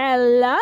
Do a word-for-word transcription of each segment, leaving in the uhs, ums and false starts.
Hello!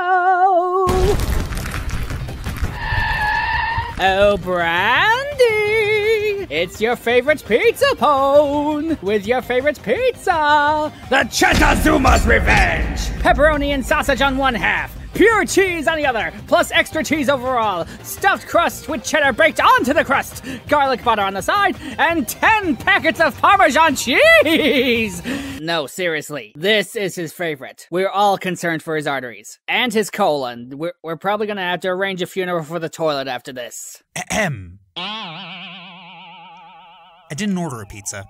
Oh, Brandy! It's your favorite pizza pone! With your favorite pizza! The Chetazuma's Revenge! Pepperoni and sausage on one half, pure cheese on the other, plus extra cheese overall, stuffed crust with cheddar baked onto the crust, garlic butter on the side, and ten packets of Parmesan cheese! No, seriously, this is his favorite. We're all concerned for his arteries. And his colon. We're, we're probably gonna have to arrange a funeral for the toilet after this. Ahem. I didn't order a pizza.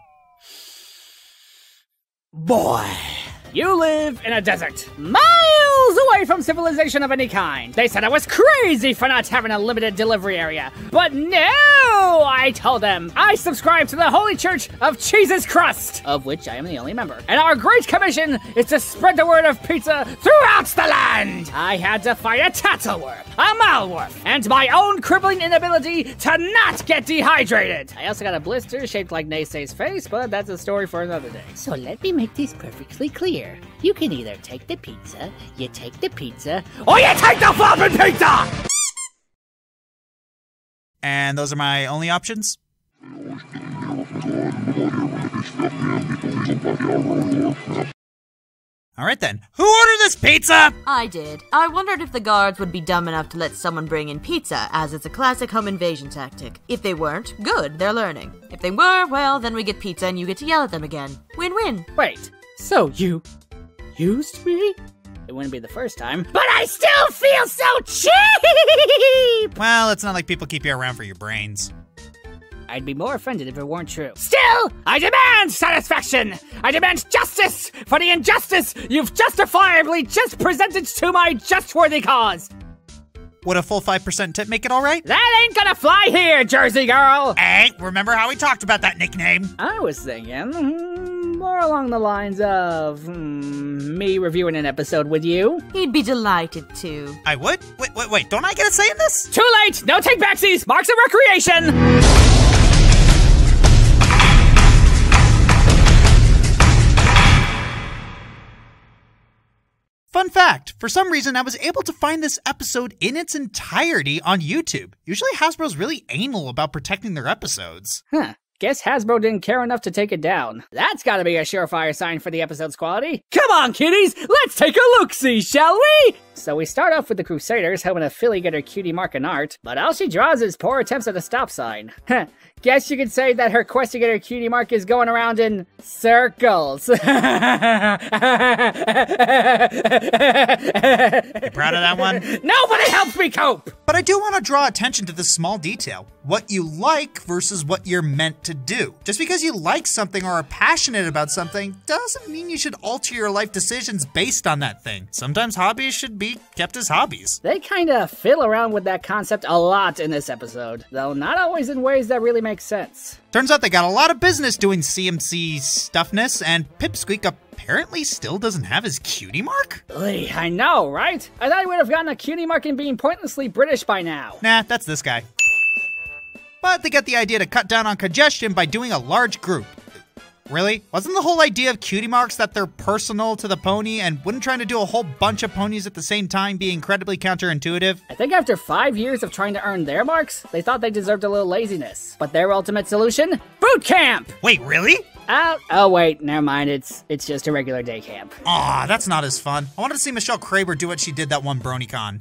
Boy, you live in a desert, miles away from civilization of any kind. They said I was crazy for not having a limited delivery area. But no, I told them, I subscribe to the Holy Church of Cheese's Crust, of which I am the only member. And our great commission is to spread the word of pizza throughout the land. I had to fight a tattleworm, a malworm, and my own crippling inability to not get dehydrated. I also got a blister shaped like Naysay's face, but that's a story for another day. So let me make this perfectly clear. You can either take the pizza, you take the pizza, or you take the flopping pizza! And those are my only options? Alright then, who ordered this pizza? I did. I wondered if the guards would be dumb enough to let someone bring in pizza, as it's a classic home invasion tactic. If they weren't, good, they're learning. If they were, well, then we get pizza and you get to yell at them again. Win-win. Wait, so you used me? It wouldn't be the first time, but I still feel so cheap! Well, it's not like people keep you around for your brains. I'd be more offended if it weren't true. Still, I demand satisfaction! I demand justice for the injustice you've justifiably just presented to my just-worthy cause! Would a full five percent tip make it alright? That ain't gonna fly here, Jersey girl! Hey, remember how we talked about that nickname? I was thinking, hmm, more along the lines of, hmm, me reviewing an episode with you. He'd be delighted to. I would? Wait, wait, wait, don't I get a say in this? Too late! No take backsies! Marks of recreation! Fun fact, for some reason I was able to find this episode in its entirety on YouTube. Usually Hasbro's really anal about protecting their episodes. Huh. Guess Hasbro didn't care enough to take it down. That's gotta be a surefire sign for the episode's quality. Come on, kiddies! Let's take a look-see, shall we? So we start off with the Crusaders helping a filly get her cutie mark in art, but all she draws is poor attempts at a stop sign. Heh. Guess you could say that her quest to get her cutie mark is going around in circles. You proud of that one? Nobody helps me cope! But I do want to draw attention to this small detail. What you like versus what you're meant to do. Just because you like something or are passionate about something doesn't mean you should alter your life decisions based on that thing. Sometimes hobbies should be kept as hobbies. They kinda fiddle around with that concept a lot in this episode, though not always in ways that really make sense. Turns out they got a lot of business doing C M C stuffness, and Pipsqueak apparently still doesn't have his cutie mark? Ugh, I know, right? I thought he would have gotten a cutie mark in being pointlessly British by now. Nah, that's this guy. But they get the idea to cut down on congestion by doing a large group. Really? Wasn't the whole idea of cutie marks that they're personal to the pony, and wouldn't trying to do a whole bunch of ponies at the same time be incredibly counterintuitive? I think after five years of trying to earn their marks, they thought they deserved a little laziness. But their ultimate solution? Boot camp! Wait, really? Uh, oh wait, never mind, it's it's just a regular day camp. Aw, that's not as fun. I wanted to see Michelle Kraber do what she did that one BronyCon.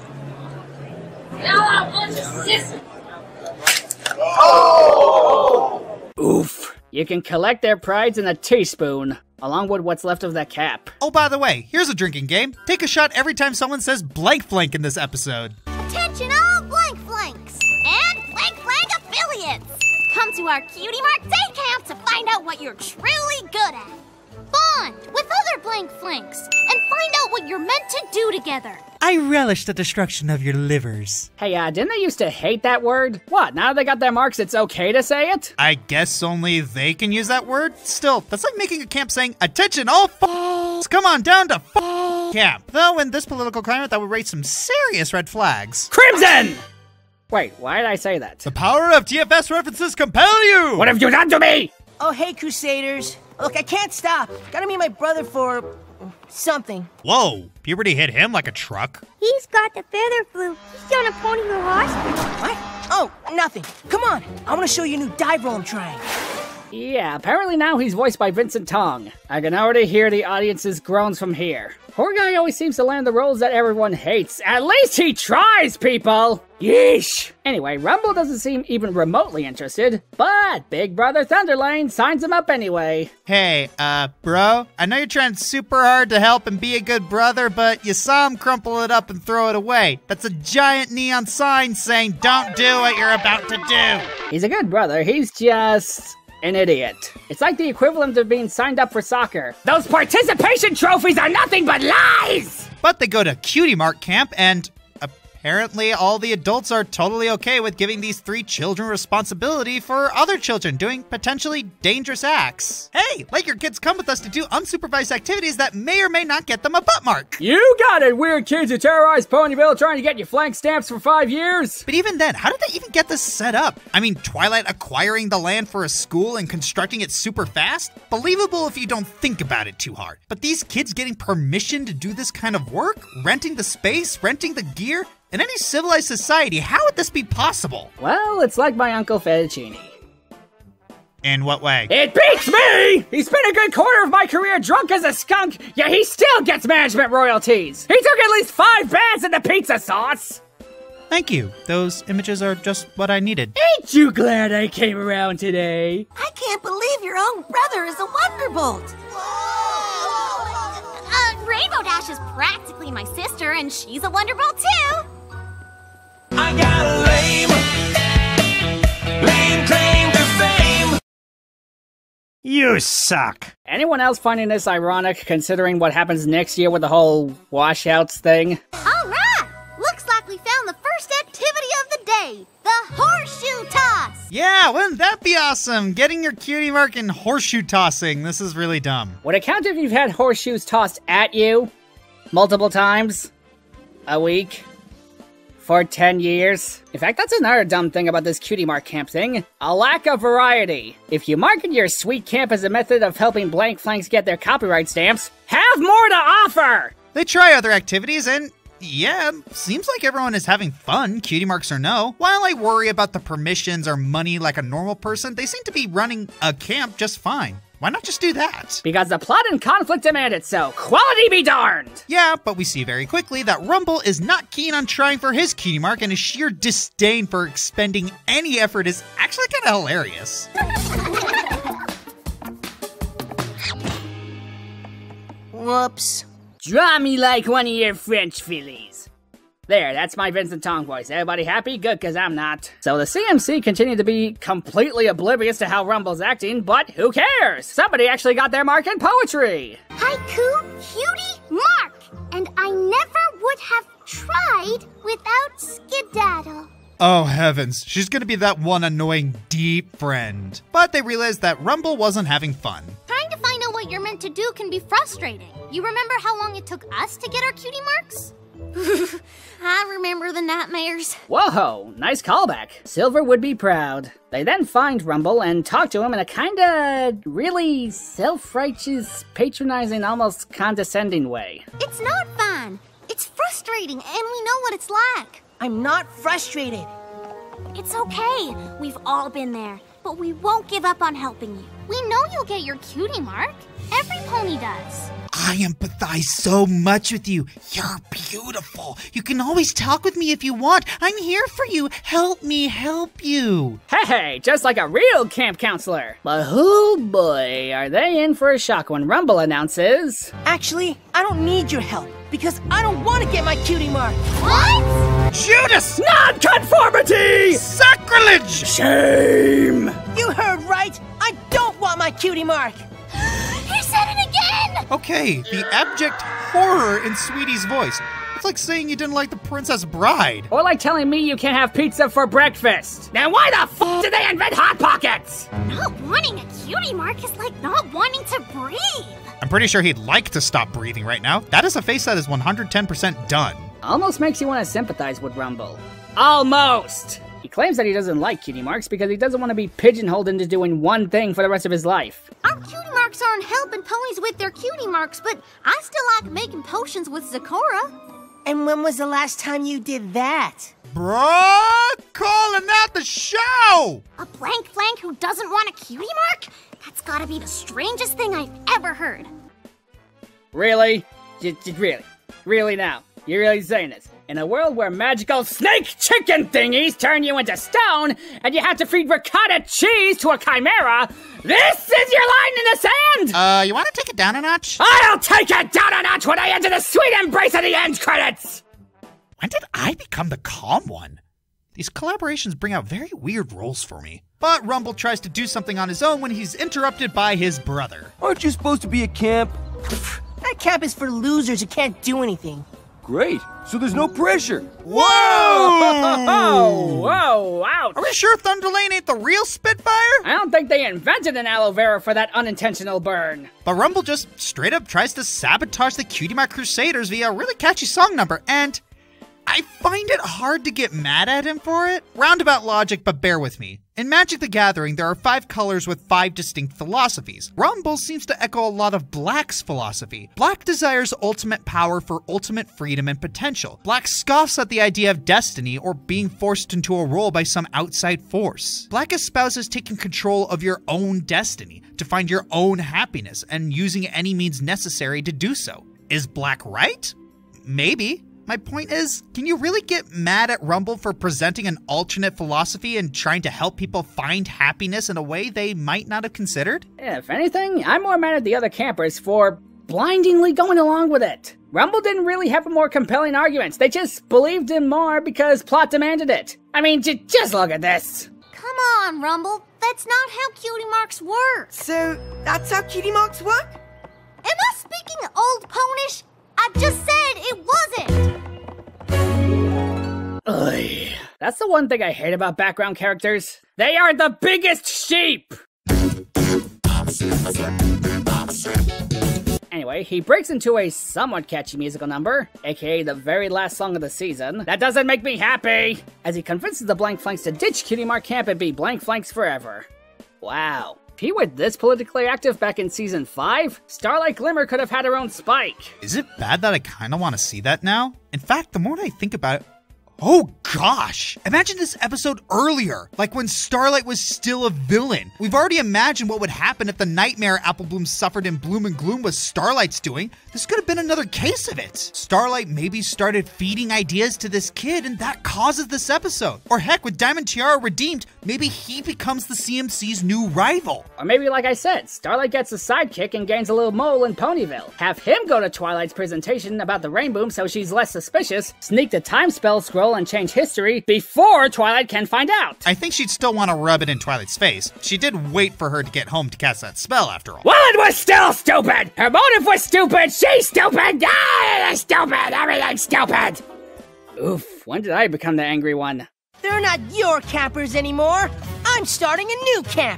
Oh! Oof. You can collect their prides in a teaspoon, along with what's left of that cap. Oh, by the way, here's a drinking game. Take a shot every time someone says blank blank in this episode. Attention all blank flanks and blank flank affiliates. Come to our Cutie Mark Day Camp to find out what you're truly good at. Bond with other blank flanks and find out what you're meant to do together. I relish the destruction of your livers. Hey, uh, didn't they used to hate that word? What, now they got their marks, it's okay to say it? I guess only they can use that word? Still, that's like making a camp saying, attention all f***s, come on down to f*** camp. Though in this political climate, that would raise some serious red flags. Crimson! Wait, why did I say that? The power of T F S references compel you! What have you done to me? Oh, hey, Crusaders. Look, I can't stop. Gotta meet my brother for... something. Whoa, puberty hit him like a truck. He's got the feather flu. He's on a pony to the hospital. What? Oh, nothing. Come on, I want to show you a new dive roll I'm trying. Yeah, apparently now he's voiced by Vincent Tong. I can already hear the audience's groans from here. Poor guy always seems to land the roles that everyone hates. At least he tries, people! Yeesh! Anyway, Rumble doesn't seem even remotely interested, but Big Brother Thunderlane signs him up anyway. Hey, uh, bro, I know you're trying super hard to help and be a good brother, but you saw him crumple it up and throw it away. That's a giant neon sign saying, don't do what you're about to do. He's a good brother, he's just an idiot. It's like the equivalent of being signed up for soccer. Those participation trophies are nothing but lies! But they go to Cutie Mark camp and apparently all the adults are totally okay with giving these three children responsibility for other children doing potentially dangerous acts. Hey, let your kids come with us to do unsupervised activities that may or may not get them a butt mark. You got it, weird kids who terrorized Ponyville trying to get you flank stamps for five years. But even then, how did they even get this set up? I mean, Twilight acquiring the land for a school and constructing it super fast? Believable if you don't think about it too hard. But these kids getting permission to do this kind of work? Renting the space? Renting the gear? In any civilized society, how would this be possible? Well, it's like my Uncle Fettuccine. In what way? It beats me! He spent a good quarter of my career drunk as a skunk, yet he still gets management royalties! He took at least five baths in the pizza sauce! Thank you. Those images are just what I needed. Ain't you glad I came around today? I can't believe your own brother is a Wonderbolt! Uh, Rainbow Dash is practically my sister, and she's a Wonderbolt too! I got a lame, lame claim to fame. You suck. Anyone else finding this ironic, considering what happens next year with the whole washouts thing? Alright! Looks like we found the first activity of the day, the horseshoe toss! Yeah, wouldn't that be awesome? Getting your cutie mark in horseshoe tossing. This is really dumb. Would it count if you've had horseshoes tossed at you multiple times a week? For ten years? In fact, that's another dumb thing about this cutie mark camp thing. A lack of variety. If you market your sweet camp as a method of helping blank flanks get their copyright stamps, have more to offer! They try other activities and, yeah, seems like everyone is having fun, cutie marks or no. While I worry about the permissions or money like a normal person, they seem to be running a camp just fine. Why not just do that? Because the plot and conflict demand it so. Quality be darned! Yeah, but we see very quickly that Rumble is not keen on trying for his cutie mark, and his sheer disdain for expending any effort is actually kind of hilarious. Whoops. Draw me like one of your French fillies. There, that's my Vincent Tong voice. Everybody happy? Good, because I'm not. So the C M C continued to be completely oblivious to how Rumble's acting, but who cares? Somebody actually got their mark in poetry. Haiku, cutie, mark! And I never would have tried without skedaddle. Oh heavens, she's gonna be that one annoying deep friend. But they realized that Rumble wasn't having fun. Trying to find out what you're meant to do can be frustrating. You remember how long it took us to get our cutie marks? I remember the nightmares. Whoa, nice callback. Silver would be proud. They then find Rumble and talk to him in a kinda really self-righteous, patronizing, almost condescending way. It's not fun. It's frustrating, and we know what it's like. I'm not frustrated. It's okay. We've all been there, but we won't give up on helping you. We know you'll get your cutie mark. Every pony does. I empathize so much with you. You're beautiful. You can always talk with me if you want. I'm here for you. Help me help you. Hey, hey, just like a real camp counselor. But oh boy, are they in for a shock when Rumble announces... Actually, I don't need your help, because I don't want to get my cutie mark. What? Judas! Nonconformity! Sacrilege! Shame! You heard right. I don't want my cutie mark. He said it again! Okay, the abject horror in Sweetie's voice. It's like saying you didn't like The Princess Bride. Or like telling me you can't have pizza for breakfast. Now why the f*** did they invent Hot Pockets? Not wanting a cutie mark is like not wanting to breathe. I'm pretty sure he'd like to stop breathing right now. That is a face that is one hundred ten percent done. Almost makes you want to sympathize with Rumble. Almost! He claims that he doesn't like cutie marks because he doesn't want to be pigeonholed into doing one thing for the rest of his life. Our cutie mark marks aren't helping ponies with their cutie marks, but I still like making potions with Zecora. And when was the last time you did that? Bruh, calling out the show! A blank flank who doesn't want a cutie mark? That's gotta be the strangest thing I've ever heard. Really? J- j- really? Really now? You're really saying this? In a world where magical snake chicken thingies turn you into stone, and you have to feed ricotta cheese to a chimera, this is your line in the sand! Uh, you wanna take it down a notch? I'll take it down a notch when I enter the sweet embrace of the end credits! When did I become the calm one? These collaborations bring out very weird roles for me. But Rumble tries to do something on his own when he's interrupted by his brother. Aren't you supposed to be at camp? That camp is for losers who can't do anything. Great, so there's no pressure. Whoa! Oh, whoa, ouch! Are we sure Thunderlane ain't the real Spitfire? I don't think they invented an aloe vera for that unintentional burn. But Rumble just straight up tries to sabotage the Cutie Mark Crusaders via a really catchy song number, and I find it hard to get mad at him for it. Roundabout logic, but bear with me. In Magic the Gathering, there are five colors with five distinct philosophies. Rumble seems to echo a lot of Black's philosophy. Black desires ultimate power for ultimate freedom and potential. Black scoffs at the idea of destiny or being forced into a role by some outside force. Black espouses taking control of your own destiny to find your own happiness and using any means necessary to do so. Is Black right? Maybe. My point is, can you really get mad at Rumble for presenting an alternate philosophy and trying to help people find happiness in a way they might not have considered? If anything, I'm more mad at the other campers for blindingly going along with it. Rumble didn't really have more compelling arguments. They just believed him more because plot demanded it. I mean, j- just look at this. Come on, Rumble. That's not how cutie marks work. So, that's how cutie marks work? Am I speaking old ponish? I just said it wasn't! Ugh. That's the one thing I hate about background characters. They are the biggest sheep! Anyway, he breaks into a somewhat catchy musical number, aka the very last song of the season. That doesn't make me happy! As he convinces the Blank Flanks to ditch Cutie Mark Camp and be Blank Flanks forever. Wow. If he were this politically active back in Season five, Starlight Glimmer could have had her own spike. Is it bad that I kinda wanna see that now? In fact, the more I think about it, oh gosh! Imagine this episode earlier, like when Starlight was still a villain. We've already imagined what would happen if the nightmare Apple Bloom suffered in Bloom and Gloom was Starlight's doing. This could have been another case of it. Starlight maybe started feeding ideas to this kid and that causes this episode. Or heck, with Diamond Tiara redeemed, maybe he becomes the C M C's new rival. Or maybe, like I said, Starlight gets a sidekick and gains a little mole in Ponyville. Have him go to Twilight's presentation about the Rainboom so she's less suspicious, sneak the time spell scroll and change history before Twilight can find out. I think she'd still want to rub it in Twilight's face. She did wait for her to get home to cast that spell after all. Well, it was still stupid! Her motive was stupid! She's stupid! Ah, it's stupid! Everything's stupid! Oof, when did I become the angry one? They're not your campers anymore. I'm starting a new camp.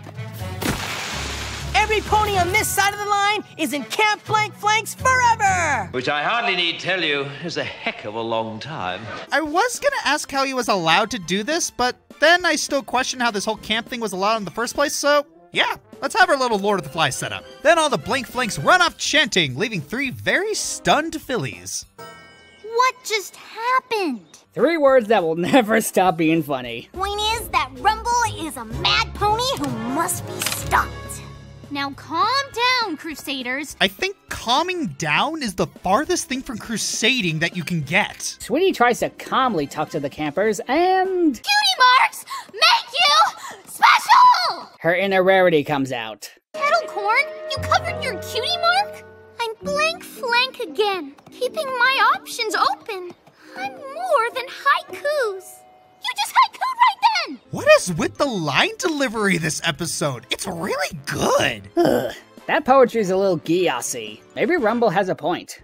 Every pony on this side of the line is in Camp Blank Flanks forever! Which I hardly need tell you is a heck of a long time. I was gonna ask how he was allowed to do this, but then I still question how this whole camp thing was allowed in the first place, so yeah, let's have our little Lord of the Flies set up. Then all the Blank Flanks run off chanting, leaving three very stunned fillies. What just happened? Three words that will never stop being funny. Point is that Rumble is a mad pony who must be stopped. Now calm down, Crusaders. I think calming down is the farthest thing from crusading that you can get. Sweetie tries to calmly talk to the campers, and Cutie marks make you special! her inner rarity comes out. Kettlecorn, you covered your cutie mark? I'm Blank Flank again, keeping my options open. I'm more than haikus. You just haikued right then! What is with the line delivery this episode? It's really good. Ugh, that poetry's a little geassy. Maybe Rumble has a point.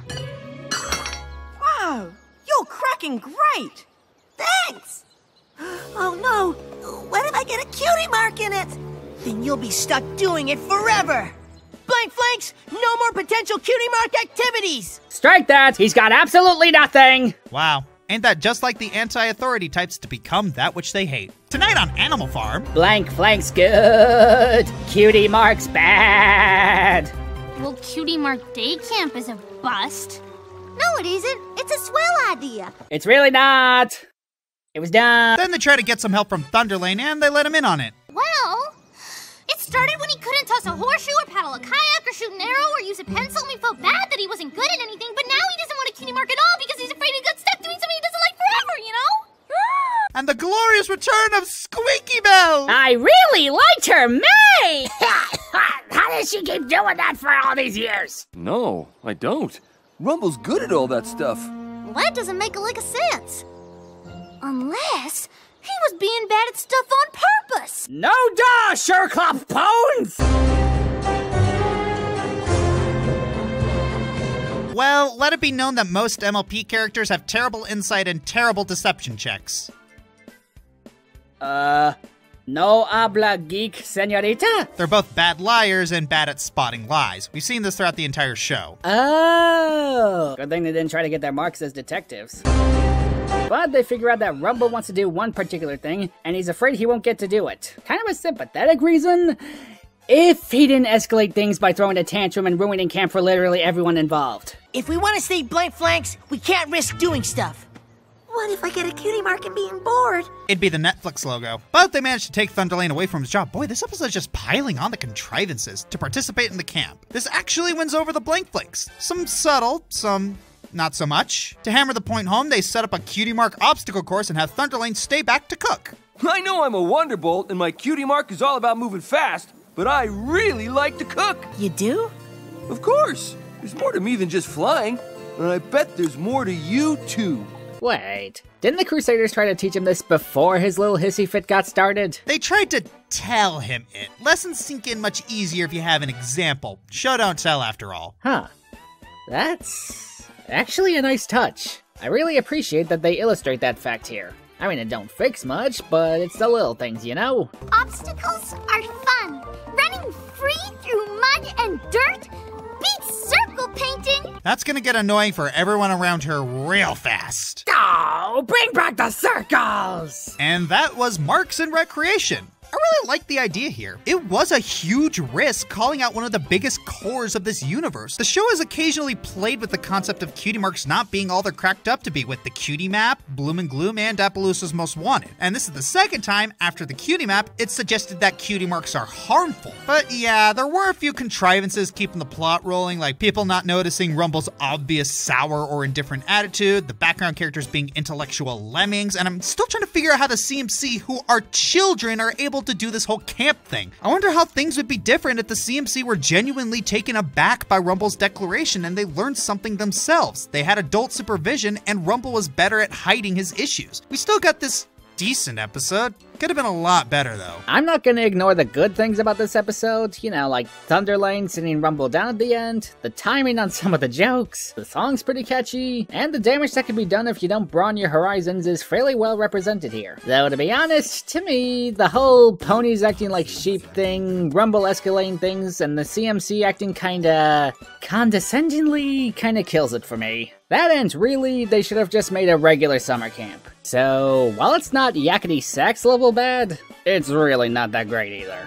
Wow, you're cracking great! Thanks! Oh no, what if I get a cutie mark in it? Then you'll be stuck doing it forever! Blank Flanks, no more potential cutie mark activities! Strike that! He's got absolutely nothing! Wow. Ain't that just like the anti-authority types to become that which they hate? Tonight on Animal Farm. Blank Flank's good. Cutie Mark's bad. Well, Cutie Mark Day Camp is a bust. No, it isn't. It's a swell idea. It's really not. It was dumb. Then they try to get some help from Thunderlane, and they let him in on it. Well, it started when he couldn't toss a horseshoe or paddle a kayak or shoot an arrow or use a pencil, and we felt bad that he wasn't good at anything, but now he doesn't want a Cutie Mark at all because he's afraid he got stuck doing something he doesn't like forever, you know? And the glorious return of Squeaky Belle! I really liked her, May! How does she keep doing that for all these years? No, I don't. Rumble's good at all that stuff. Well, that doesn't make a lick of sense. Unless he was being bad at stuff on purpose. No duh, Sherclop Bones! Well, let it be known that most M L P characters have terrible insight and terrible deception checks. Uh, no habla geek, señorita? They're both bad liars and bad at spotting lies. We've seen this throughout the entire show. Oh! Good thing they didn't try to get their marks as detectives. But they figure out that Rumble wants to do one particular thing, and he's afraid he won't get to do it. Kind of a sympathetic reason, if he didn't escalate things by throwing a tantrum and ruining camp for literally everyone involved. If we want to stay Blank Flanks, we can't risk doing stuff. What if I get a Cutie Mark and being bored? It'd be the Netflix logo. But they managed to take Thunderlane away from his job. Boy, this episode's just piling on the contrivances to participate in the camp. This actually wins over the Blank Flanks. Some subtle, some not so much. To hammer the point home, they set up a Cutie Mark obstacle course and have Thunderlane stay back to cook. I know I'm a Wonderbolt and my Cutie Mark is all about moving fast, but I really like to cook. You do? Of course. There's more to me than just flying, and I bet there's more to you too. Wait, didn't the Crusaders try to teach him this before his little hissy fit got started? They tried to tell him it. Lessons sink in much easier if you have an example. Show don't tell after all. Huh. That's actually a nice touch. I really appreciate that they illustrate that fact here. I mean, it don't fix much, but it's the little things, you know? Obstacles are fun. Running free through mud and dirt beats circle painting. That's gonna get annoying for everyone around her real fast. Oh, bring back the circles! And that was Marks and Recreation. I really like the idea here. It was a huge risk calling out one of the biggest cores of this universe. The show has occasionally played with the concept of Cutie Marks not being all they're cracked up to be with the Cutie Map, Bloom and Gloom, and Appaloosa's Most Wanted. And this is the second time after the Cutie Map, it's suggested that Cutie Marks are harmful. But yeah, there were a few contrivances keeping the plot rolling, like people not noticing Rumble's obvious sour or indifferent attitude, the background characters being intellectual lemmings, and I'm still trying to figure out how the C M C, who are children, are able to do this whole camp thing. I wonder how things would be different if the C M C were genuinely taken aback by Rumble's declaration and they learned something themselves. They had adult supervision and Rumble was better at hiding his issues. We still got this decent episode. Could have been a lot better though. I'm not gonna ignore the good things about this episode, you know, like Thunderlane sitting Rumble down at the end, the timing on some of the jokes, the song's pretty catchy, and the damage that can be done if you don't broaden your horizons is fairly well represented here. Though to be honest, to me, the whole ponies acting like sheep thing, Rumble escalating things, and the C M C acting kinda condescendingly kinda kills it for me. That ends really, they should have just made a regular summer camp. So, while it's not yakety sax level bad, it's really not that great either.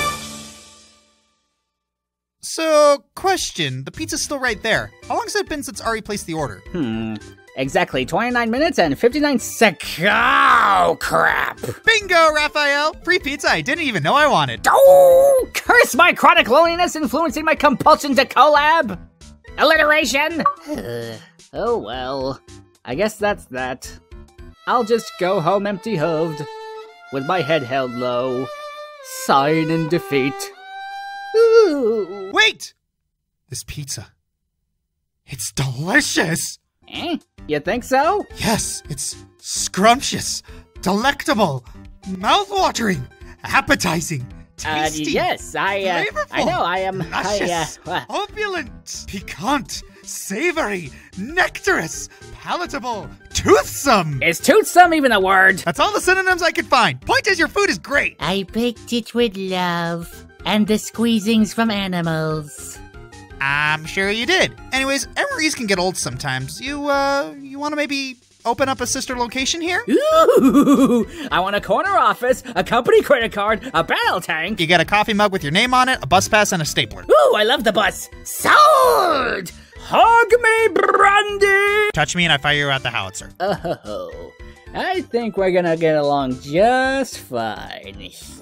So, question, the pizza's still right there. How long has it been since Ari placed the order? Hmm, exactly twenty-nine minutes and fifty-nine seconds. Oh, crap. Bingo, Raphael! Free pizza I didn't even know I wanted. Oh, curse my chronic loneliness influencing my compulsion to collab. Alliteration. Oh well, I guess that's that. I'll just go home empty-hoved, with my head held low, sighing in defeat. Ooh. Wait! This pizza, it's delicious! Eh? You think so? Yes, it's scrumptious, delectable, mouth-watering, appetizing, tasty, uh, yes, I, uh, flavorful, I know, I am, luscious, I, uh, uh, opulent, piquant, savory, nectarous, palatable, toothsome! Is toothsome even a word? That's all the synonyms I could find. Point is, your food is great! I baked it with love, and the squeezings from animals. I'm sure you did. Anyways, M R Es can get old sometimes. You, uh, you wanna maybe open up a sister location here? Ooh, I want a corner office, a company credit card, a battle tank. You get a coffee mug with your name on it, a bus pass, and a stapler. Ooh, I love the bus. Sold! Hug me, Brandy! Touch me and I fire you out the howitzer. Oh, I think we're gonna get along just fine.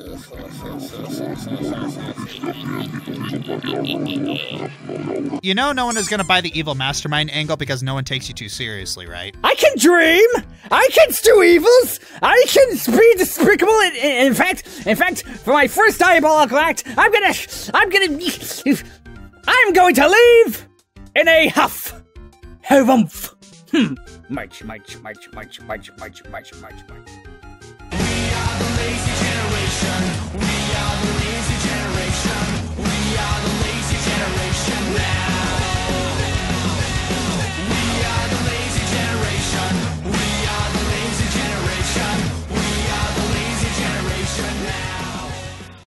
You know no one is gonna buy the evil mastermind angle because no one takes you too seriously, right? I can dream! I can do evils! I can be despicable! In, in, in fact, in fact, for my first diabolical act, I'm gonna, I'm gonna, I'm going to leave in a huff. Humph. Hmm. March, march, march, march, march, march, march, march, march. We are the lazy generation.